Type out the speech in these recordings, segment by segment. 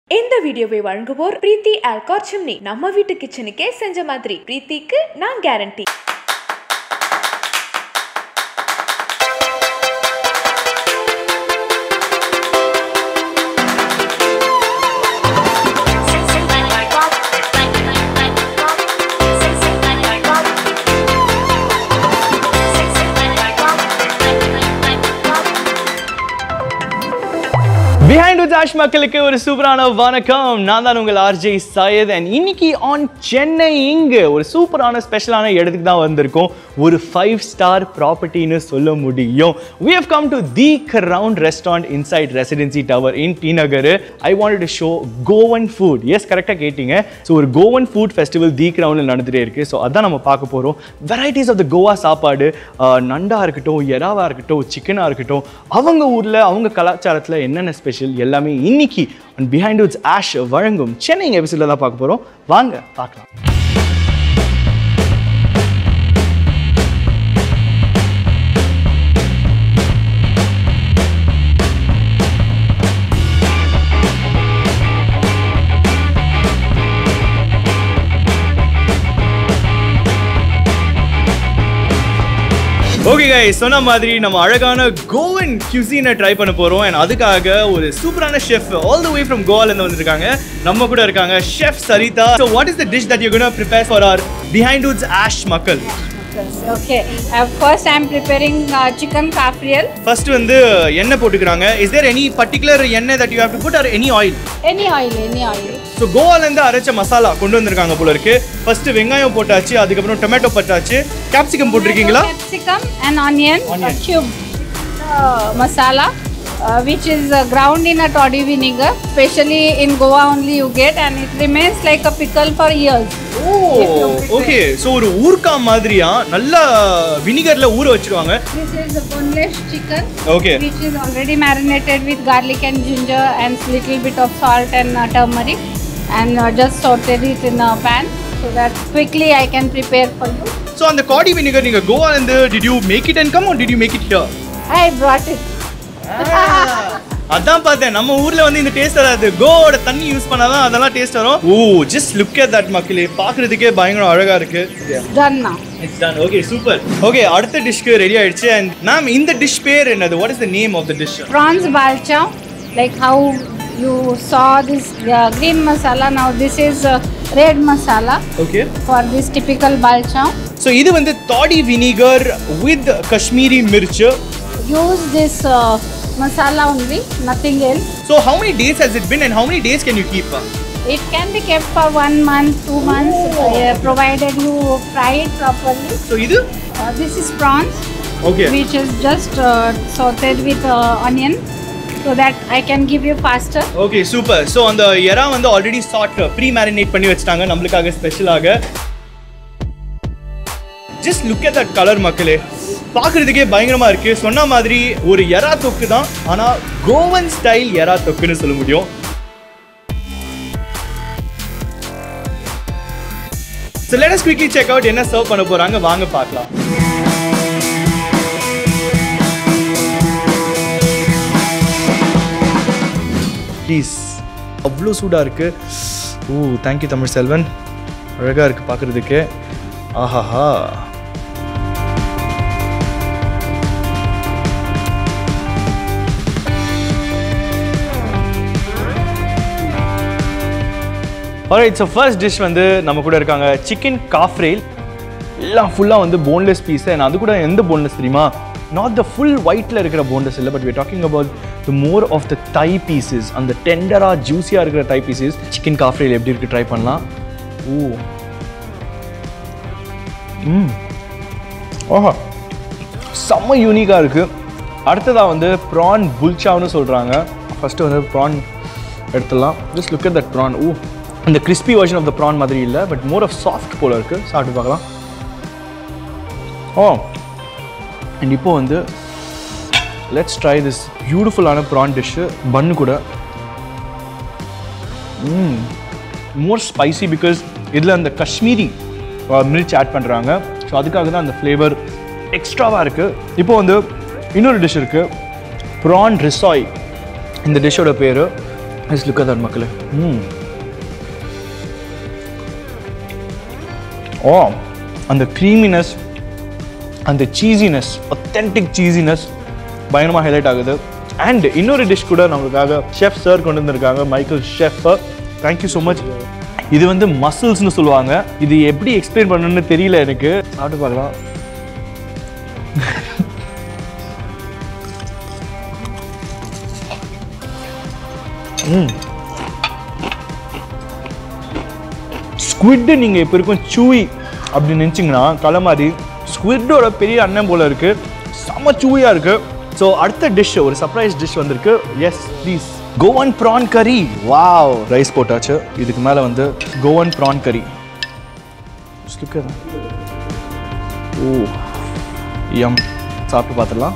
இந்த வீடியோவை வழங்குவோர் பிரீத்தி ஆல்கோர் சிம்னி. நம்ம வீட்டு கிச்சனுக்கே செஞ்ச மாதிரி. பிரீத்திக்கு நான் கேரண்டி. Behindwoods Ash மக்களுக்கு ஒரு சூப்பரான வணக்கம். நான் தான் உங்கள் RJ சையத். and இன்னைக்கு on Chennaiying ஒரு சூப்பரான ஸ்பெஷலான இடத்துக்கு தான் வந்திருக்கோம். ஒரு 5-star ப்ராப்பர்ட்டின்னு சொல்ல முடியும். We have come to the Crown restaurant inside Residency Tower in Nagar. I wanted to show Goan food. Yes, கரெக்டாக கேட்டிங்க. ஸோ ஒரு Goan food festival the Crownல நடந்துகிட்டே இருக்கு. ஸோ அதான் நம்ம பார்க்க போகிறோம். வெரைட்டிஸ் ஆஃப் த கோவா சாப்பாடு, நண்டா இருக்கட்டும், எறாவா இருக்கட்டும், சிக்கனா இருக்கட்டும், அவங்க ஊரில் அவங்க கலாச்சாரத்தில் என்னென்ன ஸ்பெஷல் எல்லாமே இன்னைக்கு Behindwoods Ash வழங்கும் Chennaiying எபிசோட்ல தான் பார்க்க போறோம். வாங்க பார்க்கலாம். ஓகே கைஸ், சொன்ன மாதிரி நம்ம அழகான கோவன் cuisine ட்ரை பண்ண போறோம். and அதுக்காக ஒரு சூப்பரான chef all the way from கோவால இருந்து வந்திருக்காங்க. நம்ம கூட இருக்காங்க chef Saritha. So what is the dish that you're going to prepare for our Behindwoods Ash மக்கள்? Okay, first I am preparing chicken kafriel. First வந்து எண்ணெய் போட்டுக்கறாங்க. Is there any particular எண்ணெய் that you have to put or any oil? Any oil. So கோவால இருந்து அரைச்ச மசாலா கொண்டு வந்திருக்காங்க போல இருக்கு. First வெங்காயம் போட்டாச்சு, அதுக்கு அப்புறம் டொமேட்டோ போட்டாச்சு, கேப்சிகம் போட்டுருக்கீங்களா? Capsicum and onion. Cube masala which is ground in a toddy vinegar. Especially in Goa only you get, and it remains like a pickle for years. Oh, okay. So ஒரு ஊர்க்கா மாதிரியா நல்ல வினிகர்ல ஊற வச்சிருவாங்க. This is the boneless chicken. Okay. Which is already marinated with garlic and ginger and little bit of salt and turmeric, and just sauteed it in a pan so that quickly I can prepare for you. So அந்த toddy vinegar நீங்க கோவால இருந்து did you make it and come or did you make it here? I brought it. அதான் பார்த்தேன், நம்ம ஊர்ல வந்து இந்த டேஸ்ட் வராது. கோவோட தண்ணி யூஸ் பண்ணாதான் அதெல்லாம் டேஸ்ட் வரும். ஓ, just look at that மக்களே, பார்க்கிறதுக்கே பயங்கர அழகா இருக்கு. Done now. It's done. Okay, super. Okay, அடுத்த டிஷ்க்கு ரெடி ஆயிடுச்சு. and மேம் இந்த டிஷ் பேர் என்னது? What is the name of the dish? Prawn Balchao, like how you saw this green masala, now this is red masala. Okay. For this typical balchao. So இது வந்து toddy vinegar with Kashmiri mirch. Use this masala only, nothing else. So how many days has it been and how many days can you keep? It can be kept for 1 month, 2 months, provided you fry it properly. So idu? This is prawns. Okay. Which is just sauteed with onion so that I can give you faster. Okay, super. So அந்த எறா வந்து already pre-marinate பண்ணி வச்சிட்டாங்க நம்மளுக்காக ஸ்பெஷலாக. Just look at that color மக்களே, பார்க்கிறதுக்கே பயங்கரமா இருக்கு. சொன்ன மாதிரி ஒரு எறா தொக்கு தான், ஆனா கோவன் ஸ்டைல் எறா தொக்குன்னு சொல்ல முடியும். So let us quickly check out என்ன சர்வ் பண்ண போறாங்க, வாங்க பார்க்கலாம். ப்ளீஸ், அவ்வளோ சூடாக இருக்கு. ஓ, தேங்க்யூ தமிழ் செல்வன், அழகாக இருக்கு பார்க்குறதுக்கு. ஆஹாஹா. Alright, so first dish வந்து நம்ம கூட இருக்காங்க சிக்கன் காஃப்ரேல். எல்லாம் ஃபுல்லாக வந்து போன்லெஸ் பீஸ். and அது கூட எந்த போன்லெஸ் தெரியுமா? நாட் த ஃபுல் ஒயிட்டில் இருக்கிற போன்லெஸ் இல்லை, but we are talking about the more of the thigh pieces. அந்த டெண்டராக ஜூஸியாக இருக்கிற thigh pieces. சிக்கன் காஃப்ரேல் எப்படி இருக்குது ட்ரை பண்ணலாம். ஓ, ஓஹா, செம்ம யூனிக்காக இருக்குது. அடுத்ததாக வந்து ப்ரான் புல்ச்சாவ்னு சொல்கிறாங்க. ஃபஸ்ட்டு வந்து ப்ரான் எடுத்துடலாம். Just look at that prawn. Oh, இந்த crispy version of the prawn மாதிரி இல்லை, பட் மோர் ஆஃப் சாஃப்ட் போல இருக்குது. சாப்பிட்டு பார்க்கலாம். ஓ, அண்ட் இப்போ வந்து லெட்ஸ் ட்ரை திஸ் பியூட்டிஃபுல்லான ப்ரான் டிஷ்ஷு பன்னு கூட. மோர் ஸ்பைசி பிகாஸ் இதில் அந்த காஷ்மீரி மிர்ச் ஆட் பண்ணுறாங்க. ஸோ அதுக்காக தான் அந்த ஃப்ளேவர் எக்ஸ்ட்ராவாக இருக்குது. இப்போ வந்து இன்னொரு டிஷ் இருக்குது, ப்ரான் ரிசாய் இந்த டிஷ்ஷோட பேர். Let's look at that மக்களே. Oh, and the creaminess and the cheesiness, authentic cheesiness பயங்கரமா ஹைலைட் ஆகுது. And இன்னொரு டிஷ் கூட நமக்காக ஷெஃப் சார் கொண்டு வந்திருக்காங்க, Michael chef. Thank you so much. இது வந்து மசில்ஸ்னு சொல்லுவாங்க. இது எப்படி எக்ஸ்பிளைன் பண்ணணும்னு தெரியல எனக்கு. சாப்பிட்டு பார்க்கலாம். ஸ்குவிட் நீங்க இப்போ இருக்கும் சூவி அப்படி நினைச்சிங்கன்னா கலமாரி ஸ்குவிட்டோட பெரிய அண்ணன் போல இருக்கு, செம்ம சூவியா இருக்கு. ஸோ அடுத்த டிஷ் ஒரு சர்ப்ரைஸ் டிஷ் வந்திருக்கு. Yes please, Goan prawn curry. Wow, rice போட்டாச்சு, இதுக்கு மேலே வந்து கோவன் ப்ரான் கறி. ஓ யம், சாப்பிட்டு பார்த்துடலாம்.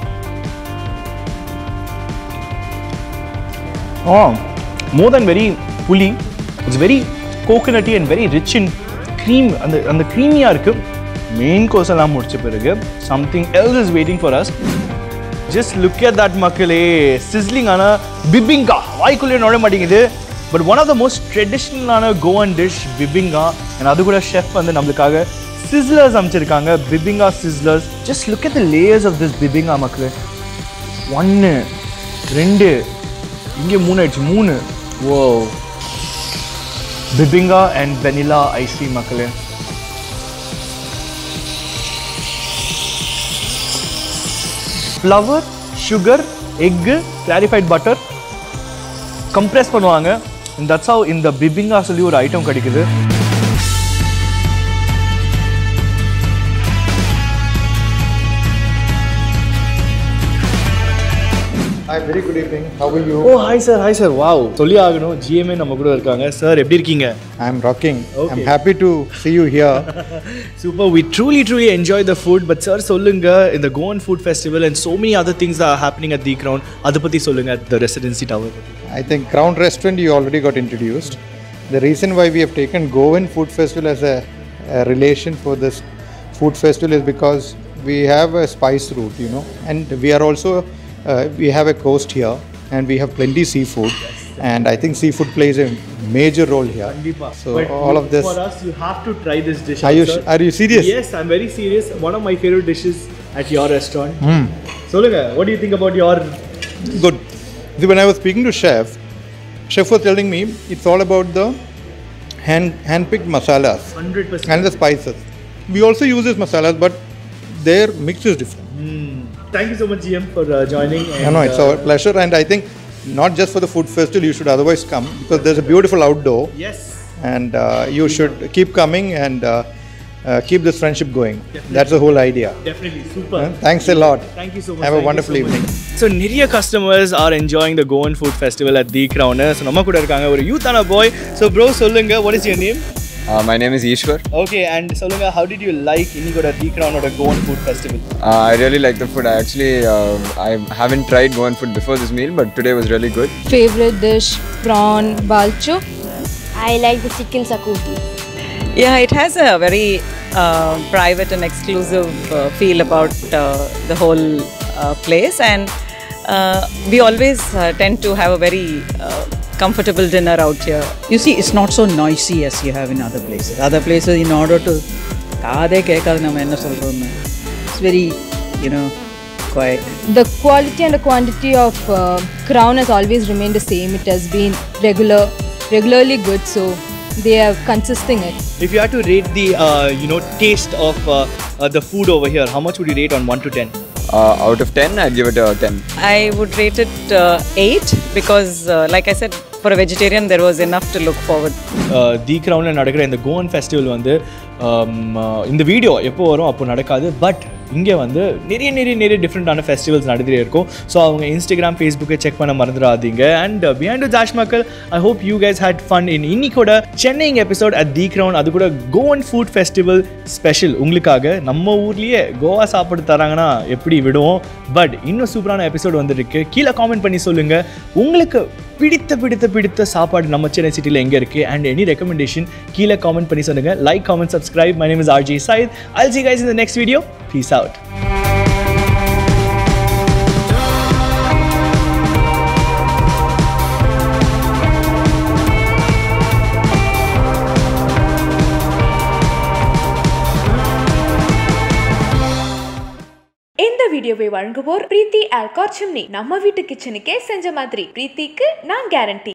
More than very புளி, it's very coconutty and very rich in cream. அந்த creamy-ஆ இருக்கு. மெயின் கோர்ஸ் எல்லாம் முடிச்ச பிறகு something else is waiting for us. Just look at that மக்களே, sizzling ஆன bebinca. வாய்க்குள்ளே நுழைய மாட்டேங்குது. But one of the most traditional ஆன Goan dish bebinca, and அது கூட chef வந்து நம்மளுக்காக sizzlers அமைச்சிருக்காங்க, bebinca sizzlers. Just look at the layers of this bebinca மக்களே. 1 2 இங்கே 3 ஆயிடுச்சு, 3. Wow, bebinca and vanilla ice cream மக்களே. Flour, sugar, egg, clarified butter compress பண்ணுவாங்க. And that's how இந்த bebinca சொல்லி ஒரு ஐட்டம் கிடைக்குது. Hi, very good evening. How are you? Oh, hi sir, hi sir. Wow. சொல்லி ஆகணும், GMA நம்ம கூட இருக்காங்க. Sir, எப்படி இருக்கீங்க? I'm rocking. Okay. I'm happy to see you here. Super. We truly enjoy the food. But sir, சொல்லுங்க, in the Goan Food Festival and so many other things that are happening at the Crown, அதை பத்தி சொல்லுங்க, at the Residency Tower. I think Crown Restaurant you already got introduced. The reason why we have taken Goan Food Festival as a relation for this food festival is because we have a spice route, you know, and we are also we have a coast here and we have plenty seafood. Yes. And I think seafood plays a major role here. So but all of this for us, you have to try this dish. Are you serious? Yes, I'm very serious. One of my favorite dishes at your restaurant. Solunga, what do you think about your? Good. See, when I was speaking to chef was telling me it's all about the hand-picked masalas 100%. and the spices. We also use these masalas, but their mix is different. Thank you so much, GM, for joining. And, No, it's our pleasure, and I think not just for the food festival, you should otherwise come because there's a beautiful outdoor. Yes. And you should keep coming and keep this friendship going. Definitely. That's the whole idea. Definitely, super. Thanks a lot. Thank you so much. Have a wonderful evening. So, நிறைய customers are enjoying the Goan Food Festival at the Crown. So, நம்ம கூட இருக்காங்க ஒரு யூத்தான boy. So, bro, சொல்லுங்க, what is your name? My name is Ishwar. Okay, and சொல்லுங்க, how did you like இன்னைக்கு the Crown or the Goan Food Festival? I really like the food. I haven't tried Goan food before this meal, but today was really good. Favorite dish, prawn balchao. I like the chicken Xacuti. Yeah, it has a very private and exclusive feel about the whole place, and we always tend to have a very comfortable dinner out here. You see, it's not so noisy as you have in other places. Other places, in order to it's very, you know, quiet. The quality and the quantity of Crown has always remained the same. It has been regularly good, so they are consisting it. If you had to rate the taste of the food over here, how much would you rate on 1 to 10? Out of 10, I'd give it a 10. I would rate it 8 because, like I said, for a vegetarian, there was enough to look forward. The Crown நடக்கிற இந்த Goan festival வந்து இந்த video எப்போ வரும் அப்போ நடக்காது. But இங்கே வந்து நிறைய டிஃப்ரெண்டான ஃபெஸ்டிவல்ஸ் நடந்துகிட்டே இருக்கும். ஸோ அவங்க இன்ஸ்டாகிராம் ஃபேஸ்புக்கை செக் பண்ண மறந்துடாதீங்க. அண்ட் Behindwoods ஆஷ் மக்கள், I hope you guys had fun in இன்னிக்கோட சென்னையிங் எபிசோட் அட் தி கிரவுன். அது கூட கோவன் ஃபுட் ஃபெஸ்டிவல் ஸ்பெஷல் உங்களுக்காக. நம்ம ஊர்லேயே கோவா சாப்பிட்டு தராங்கன்னா எப்படி விடுவோம். பட் இன்னும் சூப்பரான எபிசோட் வந்துருக்கு. கீழே காமெண்ட் பண்ணி சொல்லுங்கள் உங்களுக்கு பிடித்த சாப்பாடு நம்ம சென்னை சிட்டியில் எங்கே இருக்குது அண்ட் எனி ரெக்கமெண்டேஷன் கீழே காமெண்ட் பண்ணி சொல்லுங்கள். Like, comment, subscribe. My name is RJ Syed. I'll see you guys in the next video. Peace out. வீடியோவை வழங்குவோர் பிரீத்தி ஆல்கார் சிம்னி. நம்ம வீட்டு கிச்சனுக்கே செஞ்ச மாதிரி. பிரீத்திக்கு நான் கேரண்டி.